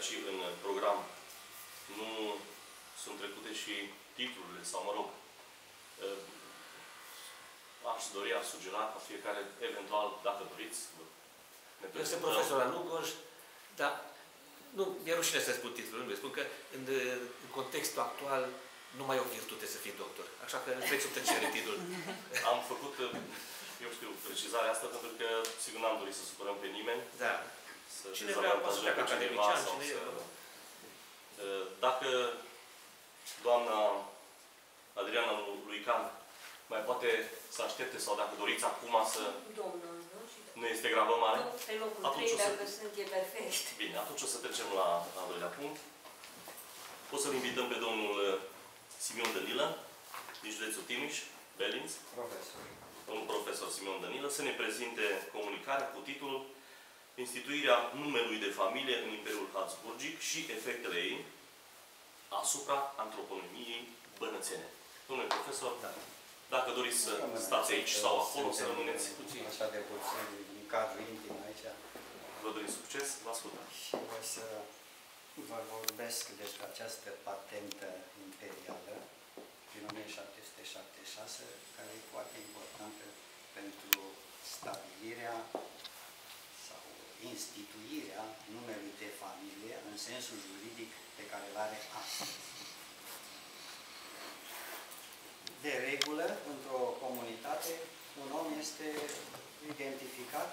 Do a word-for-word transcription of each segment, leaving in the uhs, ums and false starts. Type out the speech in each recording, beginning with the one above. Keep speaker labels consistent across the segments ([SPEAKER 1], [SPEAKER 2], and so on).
[SPEAKER 1] aici în program nu sunt trecute și titlurile, sau mă rog, aș dori, aș sugera ca fiecare, eventual, dacă doriți, ne
[SPEAKER 2] Eu sunt profesor la Lugoj, dar nu, mi-e rușine să spun titlul, nu spun că în, în contextul actual nu mai e o virtute să fii doctor. Așa că trec sub tăcere titlul.
[SPEAKER 1] Am făcut, eu știu, precizarea asta pentru că, sigur, n-am dorit să supărăm pe nimeni.
[SPEAKER 2] Da.
[SPEAKER 1] Să
[SPEAKER 2] cine vrea poate să fie academician, cine
[SPEAKER 1] să... Dacă doamna Adriana Luican mai poate să aștepte sau dacă doriți acum să...
[SPEAKER 3] Domnul, nu?
[SPEAKER 1] Nu este gravă mare?
[SPEAKER 3] Nu, pe locul
[SPEAKER 1] atunci
[SPEAKER 3] trei,
[SPEAKER 1] să...
[SPEAKER 3] dacă sunt, e perfect.
[SPEAKER 1] Bine, atunci o să trecem la al doilea punct. O să-l invităm pe domnul Simion Dănilă, din județul Timiș, Belinț.
[SPEAKER 4] Profesor.
[SPEAKER 1] Domnul profesor Simion Dănilă, să ne prezinte comunicarea cu titlul Instituirea numelui de familie în Imperiul Habsburgic și efectele ei asupra antroponimiei bănățene. Domnule profesor, da. Dacă doriți să stați aici sau acolo, să rămâneți puțin.
[SPEAKER 4] Așa de puțin, în cadrul intim aici.
[SPEAKER 1] Vă dorim succes, vă ascultăm.
[SPEAKER 4] Și o să vă vorbesc despre această patentă imperială din o mie șapte sute șaptezeci și șase, care e foarte importantă pentru stabilirea sau instituirea numelui de familie în sensul juridic pe care îl are astăzi. De regulă, într-o comunitate, un om este identificat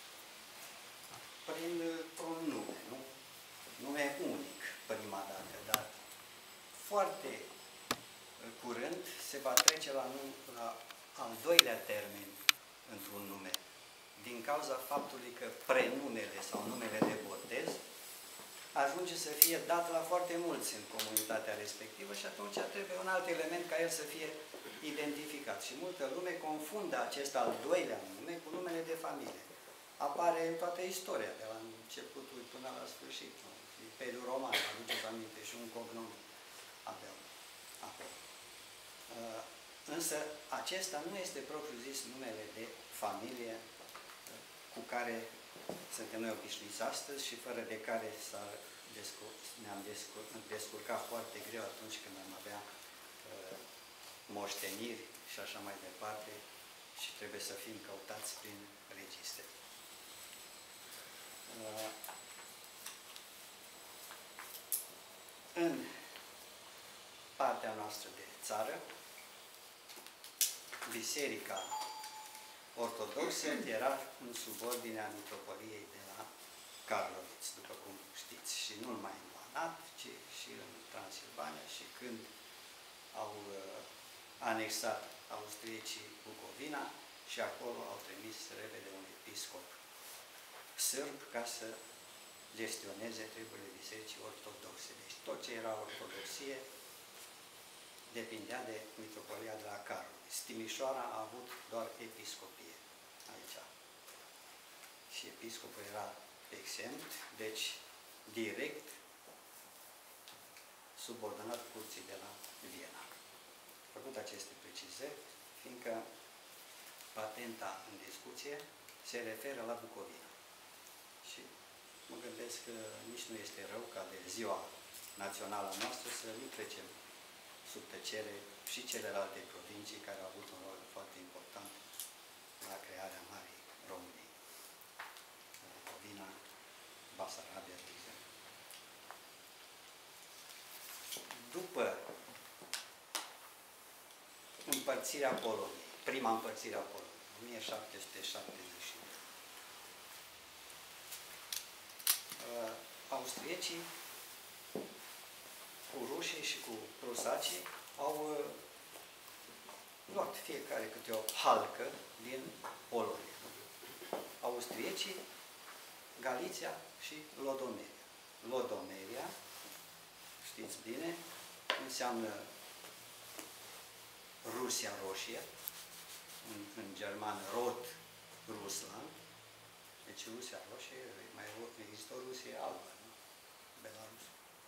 [SPEAKER 4] printr-un nume, nu? Nume unic, prima dată, dar foarte curând se va trece la, la al doilea termen într-un nume, din cauza faptului că prenumele sau numele de botez ajunge să fie dat la foarte mulți în comunitatea respectivă și atunci trebuie un alt element ca el să fie identificat. Și multă lume confundă acest al doilea nume cu numele de familie. Apare în toată istoria, de la începutul până la sfârșit. Imperiul Roman, aduceți aminte, și un cognom aveau acolo. Însă acesta nu este propriu-zis numele de familie cu care suntem noi obișnuiți astăzi și fără de care ne-am descurcat foarte greu atunci când am avea uh, moșteniri și așa mai departe și trebuie să fim căutați prin registre. Uh, în partea noastră de țară, Biserica Ortodoxă era în subordinea mitropoliei de la Karloviț, după cum știți, și nu numai în Banat, ci și în Transilvania, și când au uh, anexat austriecii Bucovina și acolo au trimis repede un episcop sârb ca să gestioneze treburile Bisericii Ortodoxe. Deci tot ce era ortodoxie depindea de mitropolia de la Karloviț. Timișoara a avut doar episcopie aici. Și episcopul era exempt, deci direct subordonat curții de la Viena. Făcut aceste precizări, fiindcă patenta în discuție se referă la Bucovina. Și mă gândesc că nici nu este rău ca de ziua națională noastră să nu trecem sub tăcere și celelalte provincii care au avut un rol foarte important la crearea Marii României. Bucovina, Basarabia, de exemplu. După împărțirea Poloniei, prima împărțire a Poloniei, o mie șapte sute șaptezeci și unu, austriecii cu rușii și cu prusacii au luat fiecare câte o halcă din Polonia. Austriecii, Galiția și Lodomeria. Lodomeria, știți bine, înseamnă Rusia Roșie, în, în germană Rot Rusland, deci Rusia Roșie, mai există o Rusie albă, nu? Belarus.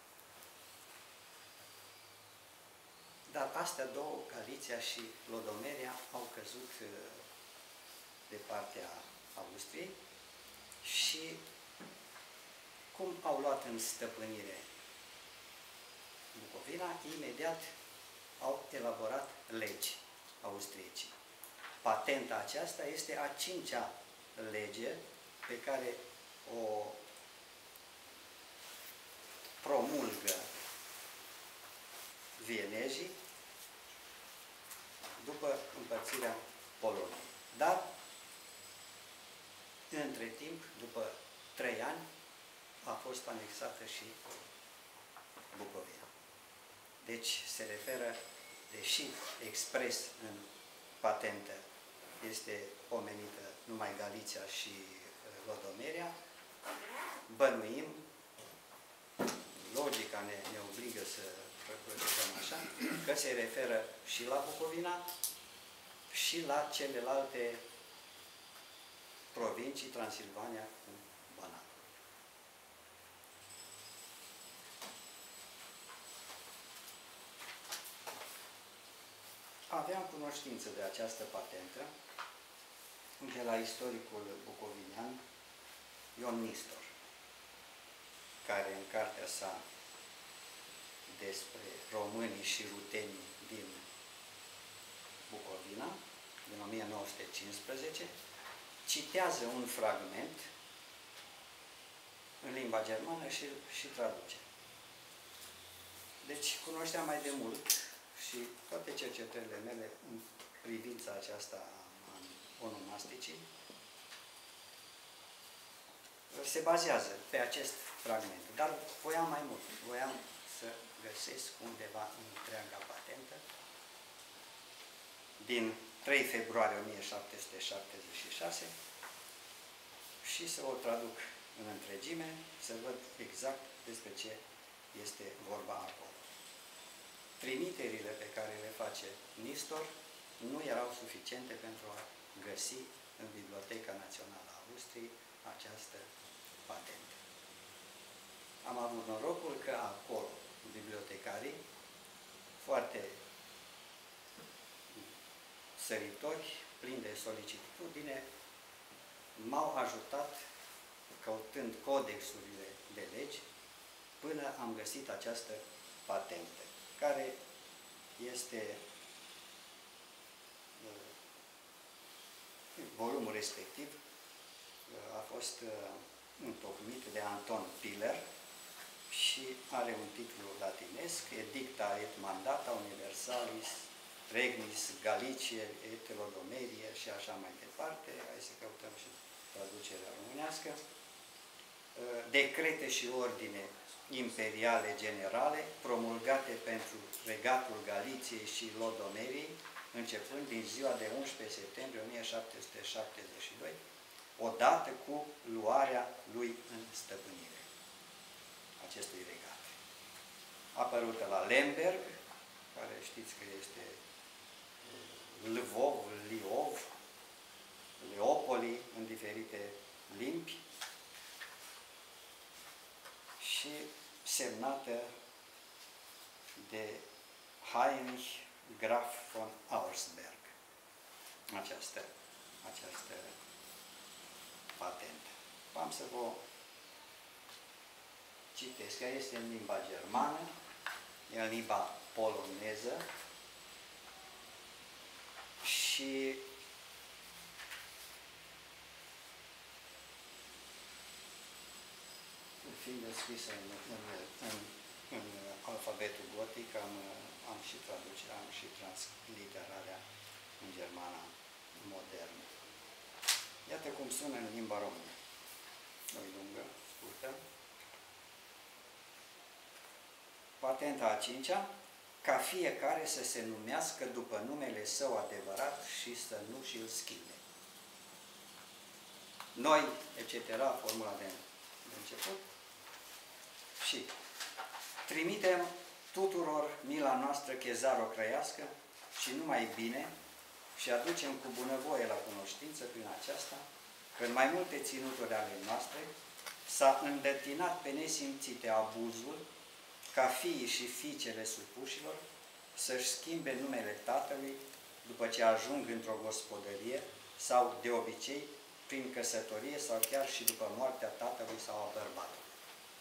[SPEAKER 4] Dar astea două, Galiția și Lodomeria, au căzut de partea Austriei și cum au luat în stăpânire Bucovina, imediat au elaborat legi austriecii. Patenta aceasta este a cincea lege pe care o promulgă vienezii după împărțirea Poloniei. Dar, între timp, după trei ani, a fost anexată și Bucovina. Deci se referă, deși expres în patentă este pomenită numai Galiția și Lodomeria, bănuim, logica ne, ne obligă să procedăm așa, că se referă și la Bucovina și la celelalte provincii, Transilvania cu Banat. Aveam cunoștință de această patentă de la istoricul bucovinean Ion Nistor, care în cartea sa despre românii și rutenii din Bucovina, din o mie nouă sute cincisprezece, citează un fragment în limba germană și, și traduce. Deci cunoșteam mai de mult și toate cercetările mele în privința aceasta a onomasticii se bazează pe acest fragment. Dar voiam mai mult. Voiam să găsesc undeva întreaga patentă din trei februarie o mie șapte sute șaptezeci și șase și să o traduc în întregime, să văd exact despre ce este vorba acolo. Trimiterile pe care le face Nistor nu erau suficiente pentru a găsi în Biblioteca Națională a Austriei această patentă. Am avut norocul că acolo bibliotecarii, foarte săritori, plini de solicitudine, m-au ajutat căutând codexurile de legi până am găsit această patentă, care este volumul respectiv a fost întocmit de Anton Piller și are un titlu latinesc, Edicta et Mandata Universalis Regnis Galiciei et Lodomerie și așa mai departe. Hai să căutăm și traducerea românească. Decrete și ordine imperiale generale promulgate pentru regatul Galiției și Lodomeriei, începând din ziua de unsprezece septembrie o mie șapte sute șaptezeci și doi, odată cu luarea lui în stăpânire acestui regat. Apărută la Lemberg, care știți că este Lvov, Liov, Leopoli, în diferite limbi, și semnată de Heinrich Graf von Auersberg, această, această patentă. Am să vă citesc. Ea este în limba germană, e în limba poloneză și fiind scrisă în, în, în, în alfabetul gotic, am, am și traducerea, am și transliterarea în germana modernă. Iată cum sună în limba română. Nu-i lungă, scurtă. Patenta a cincea, ca fiecare să se numească după numele său adevărat și să nu și-l schimbe. Noi, et cetera, formula de, de început, și trimitem tuturor mila noastră chezaro-crăiască și numai bine și aducem cu bunăvoie la cunoștință prin aceasta că în mai multe ținuturi ale noastre s-a îndătinat pe nesimțite abuzul ca fiii și fiicele supușilor să-și schimbe numele tatălui după ce ajung într-o gospodărie sau, de obicei, prin căsătorie sau chiar și după moartea tatălui sau a bărbatului.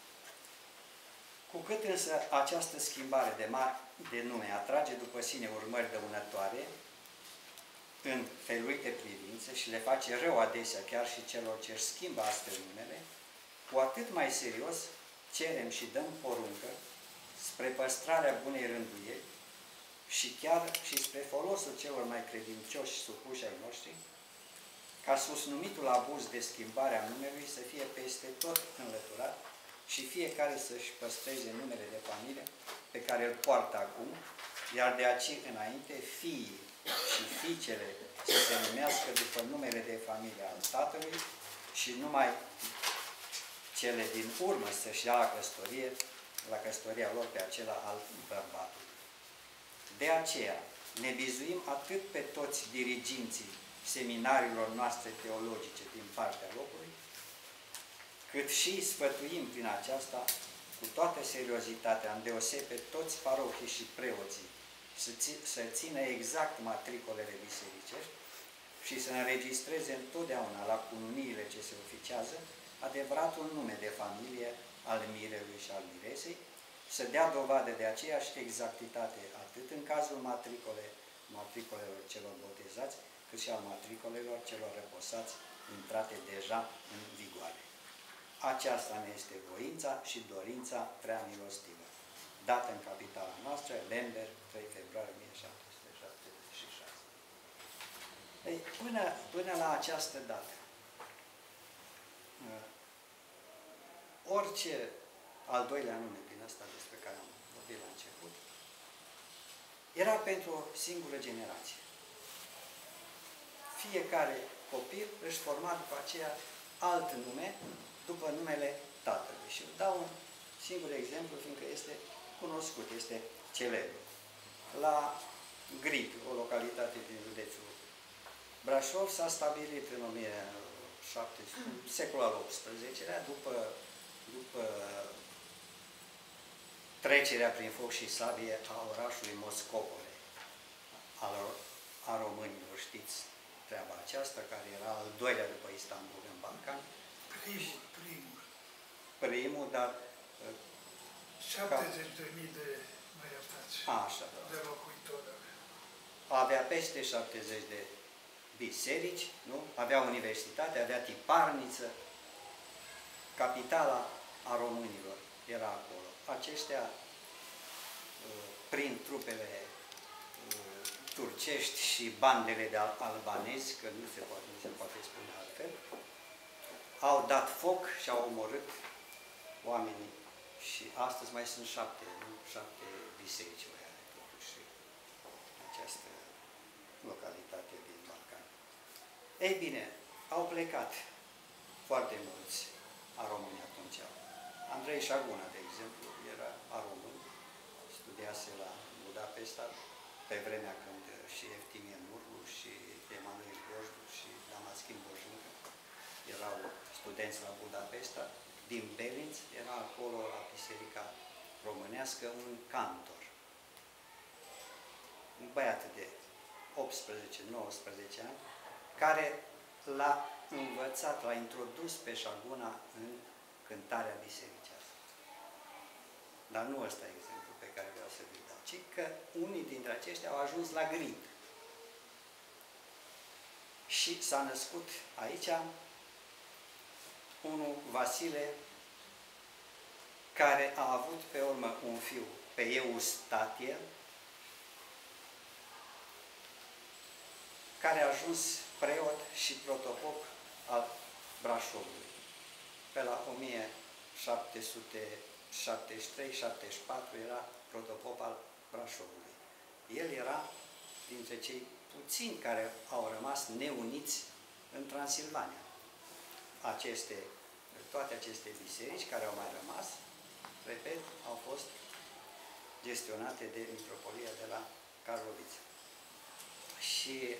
[SPEAKER 4] Cu cât însă această schimbare de, de nume atrage după sine urmări dăunătoare în feluite privințe și le face rău adesea chiar și celor ce își schimbă astfel numele, cu atât mai serios cerem și dăm poruncă spre păstrarea bunei rânduieli și chiar și spre folosul celor mai credincioși și supuși ai noștri, ca susnumitul abuz de schimbare a numelui să fie peste tot înlăturat și fiecare să-și păstreze numele de familie pe care îl poartă acum, iar de aici înainte fiii și fiicele să se numească după numele de familie al tatălui și numai cele din urmă să-și ia la căsătorie, la căsătoria lor pe acela al bărbatului. De aceea ne bizuim atât pe toți diriginții seminariilor noastre teologice din partea locului, cât și sfătuim prin aceasta cu toată seriozitatea, îndeoseb pe toți parohii și preoții, să, ți, să țină exact matricolele bisericești și să înregistreze întotdeauna la cununiile ce se oficiază adevăratul nume de familie al mirelui și al miresei, să dea dovadă de aceeași exactitate atât în cazul matricole, matricolelor celor botezați, cât și al matricolelor celor reposați intrate deja în vigoare. Aceasta ne este voința și dorința prea milostivă, dată în capitala noastră, Lemberg, trei februarie o mie șapte sute șaptezeci și șase. Ei, până, până la această dată, orice al doilea nume din ăsta despre care am vorbit la început, era pentru o singură generație. Fiecare copil își forma după aceea alt nume, după numele tatălui. Și dau un singur exemplu, fiindcă este cunoscut, este celebru. La Grip, o localitate din județul Brașov, s-a stabilit în o mie șapte sute, secolul al optsprezecelea, după, după trecerea prin foc și sabie a orașului Moscopole, al, a românilor. Știți treaba aceasta, care era al doilea după Istanbul în Balcan.
[SPEAKER 5] Primul, primul.
[SPEAKER 4] Primul, dar...
[SPEAKER 5] șaptezeci de mii de, mai iertați,
[SPEAKER 4] așa,
[SPEAKER 5] de locuitori.
[SPEAKER 4] Avea peste șaptezeci de biserici, nu? Avea universitate, avea tiparniță. Capitala a românilor era acolo. Aceștia, prin trupele turcești și bandele de albanezi, că nu se poate, nu se poate spune altfel, au dat foc și au omorât oamenii. Și astăzi mai sunt șapte, nu? Șapte biserici mai are totuși această localitate din Balcan. Ei bine, au plecat foarte mulți a români atunci. Andrei Șaguna, de exemplu, era a român, studiase la Budapesta, pe vremea când și Eftimie Nurlu și Emanuel Gojdu și Damaschin Bojuncă erau studenți la Budapesta. Din Belinț era acolo, la Biserica Românească, un cantor. Un băiat de optsprezece nouăsprezece ani, care l-a învățat, l-a introdus pe Șaguna în cântarea bisericească. Dar nu ăsta e exemplu pe care vreau să vi-l dau, ci că unii dintre aceștia au ajuns la Grip. Și s-a născut aici unul Vasile, care a avut pe urmă un fiu pe Eustatie, care a ajuns preot și protopop al Brașovului. Pe la o mie șapte sute șaptezeci și trei șaptezeci și patru era protopop al Brașovului. El era dintre cei puțini care au rămas neuniți în Transilvania. Aceste, toate aceste biserici care au mai rămas, repet, au fost gestionate de Mitropolia de la Karlovița. Și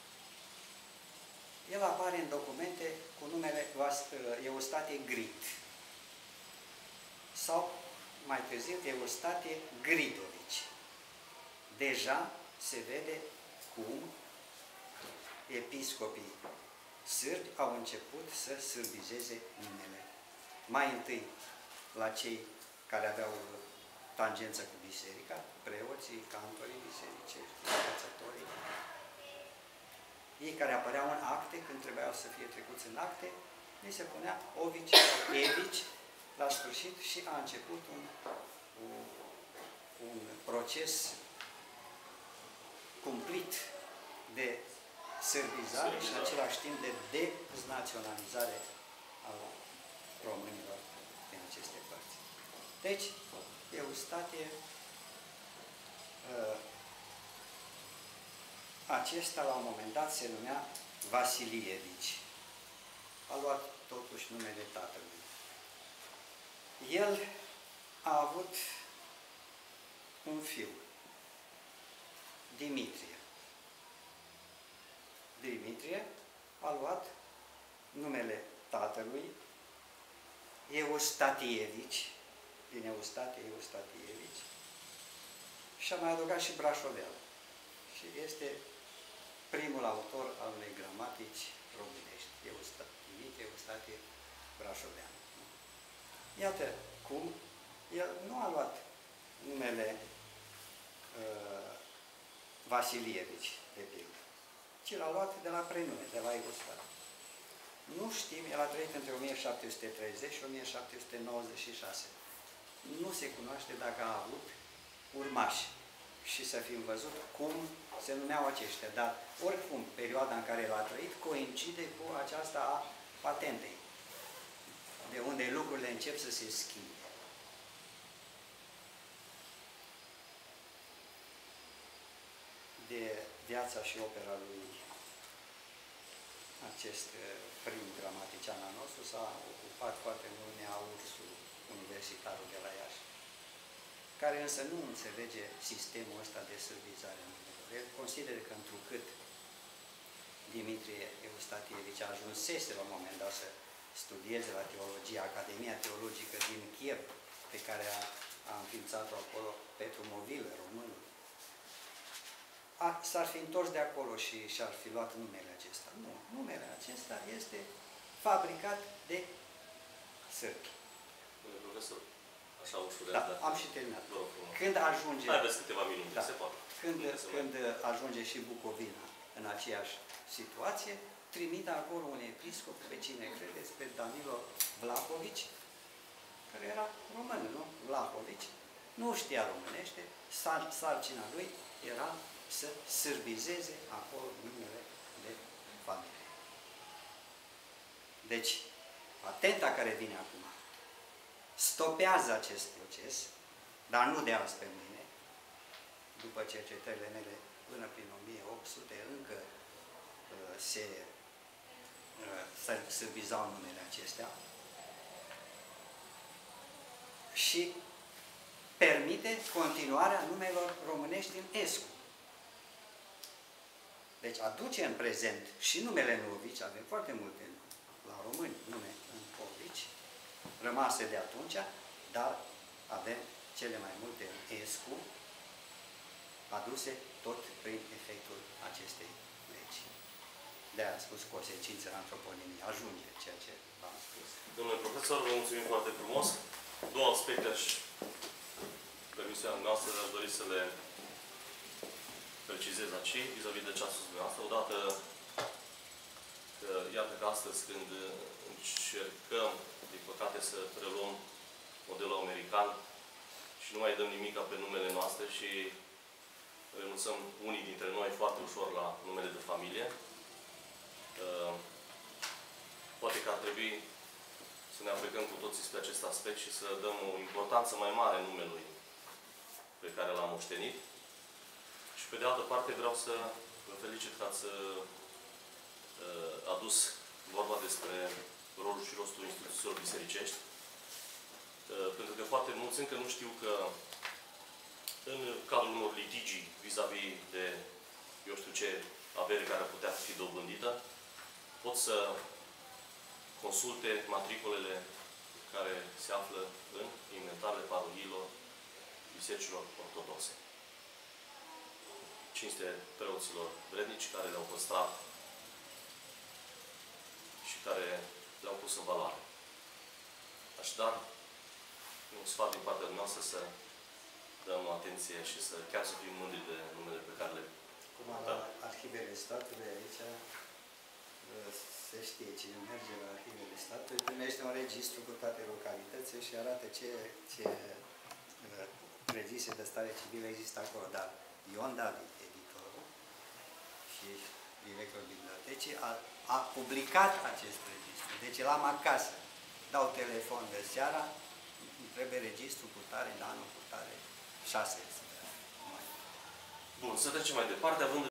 [SPEAKER 4] el apare în documente cu numele Eustatie Grit. Sau, mai târziu, Eustatie Gridovici. Deja se vede cum episcopii sârbi au început să sârbizeze numele. Mai întâi la cei care aveau tangență cu biserica, preoții, cantorii bisericești, învățătorii. Ei care apăreau în acte, când trebuiau să fie trecuți în acte, li se punea ovici sau evici la sfârșit și a început un, un, un proces cumplit de sârbizare și în același timp de deznaționalizare a românilor din aceste părți. Deci, Eustatie, acesta la un moment dat se numea Vasilievici. A luat totuși numele tatălui. El a avut un fiu, Dimitrie. Dimitrie a luat numele tatălui, Eustatievici, din Eustatie Eustatievici, și a mai adăugat și Brașovean. Și este primul autor al unei gramatici românești, Dimitrie Eustatie Brașovean. Iată cum el nu a luat numele uh, Vasilievici, de pildă, ci l-a luat de la prenume, de la Eustatie. Nu știm, el a trăit între o mie șapte sute treizeci și o mie șapte sute nouăzeci și șase. Nu se cunoaște dacă a avut urmași și să fim văzut cum se numeau aceștia. Dar, oricum, perioada în care el a trăit coincide cu aceasta a patentei, de unde lucrurile încep să se schimbe. De viața și opera lui acest prim gramatician al nostru s-a ocupat foarte mult Nea Ursu, universitarul de la Iași, care însă nu înțelege sistemul ăsta de sârbizare. El consideră că întrucât Dimitrie Eustatievici a ajunsese la un moment dat să studieze la teologie, Academia Teologică din Kiev, pe care a, a înființat-o acolo Petru Movilă, românul, s-ar fi întors de acolo și și-ar fi luat numele acesta. Nu, numele acesta este fabricat de sârbi.
[SPEAKER 1] Domnule profesor, așa ușurează.
[SPEAKER 4] Da, am și terminat. Când ajunge...
[SPEAKER 1] Haideți câteva minute,
[SPEAKER 4] da,
[SPEAKER 1] se poate.
[SPEAKER 4] Când, când ajunge și Bucovina în aceeași situație, trimite acolo un episcop, pe cine credeți, pe Danilo Vlahovici, care era român, nu? Vlahovici, nu știa românește, sar, sarcina lui era să sârbizeze acolo numele de familie. Deci, patenta care vine acum stopează acest proces, dar nu de azi pe mâine. După cercetările mele, până prin o mie opt sute, încă uh, se uh, sârbizau numele acestea și permite continuarea numelor românești din Escu. Deci aduce în prezent și numele Novici, avem foarte multe la români nume în Novici, rămase de atunci, dar avem cele mai multe în Escu, aduse tot prin efectul acestei legi. De-aia am spus consecințele antroponimiei. Ajunge ceea ce v-am spus.
[SPEAKER 1] Domnule profesor, vă mulțumim foarte frumos. Două aspecte aș, permisiunea noastră, aș dori să le precizez aici, vis-a-vis de ce a spus dumneavoastră. Odată, că, iată că astăzi, când încercăm, din păcate, să preluăm modelul american și nu mai dăm nimic pe numele noastre și renunțăm unii dintre noi foarte ușor la numele de familie, poate că ar trebui să ne aplicăm cu toții spre acest aspect și să dăm o importanță mai mare numelui pe care l-am moștenit. Și pe de altă parte vreau să vă felicit că ați adus vorba despre rolul și rostul instituțiilor bisericești. Pentru că foarte mulți încă nu știu că în cadrul unor litigii vis-a-vis de, eu știu ce, avere care ar putea fi dobândită, pot să consulte matricolele care se află în inventarele parohiilor bisericilor ortodoxe. Cinste preoților vrednici care le-au păstrat și care le-au pus în valoare. Așadar, un sfat din partea noastră să dăm atenție și să chiar să fim mândri de numele pe care le
[SPEAKER 4] Cum la arhivele statului aici, se știe, cine merge la arhivele statului, primește un registru cu toate localitățile și arată ce, ce registre de stare civilă există acolo. Dar Ion David, editorul și directorul bibliotecii, a, a publicat acest registru. Deci l-am acasă. Dau telefon de seara, trebuie registru cu tare, de anul cu tare, șase.
[SPEAKER 1] Bun, să trecem mai departe, având